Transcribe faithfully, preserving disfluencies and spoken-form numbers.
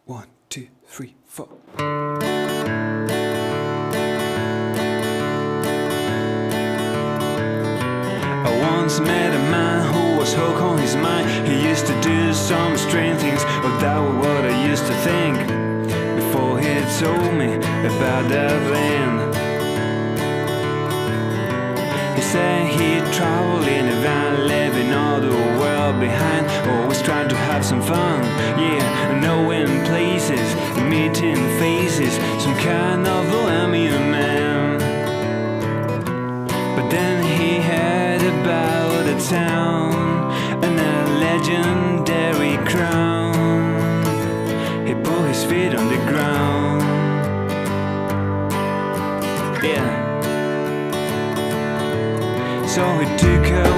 One, two, three, four. I once met a man who was hooked on his mind. He used to do some strange things, but that was what I used to think before he told me about that land. He said he'd travel in a van, leaving all the world behind, always trying to have some fun, yeah, knowing places, meeting faces, some kind of bohemian man. But then he heard about a town and a legendary crown. He put his feet on the ground, yeah. So he took her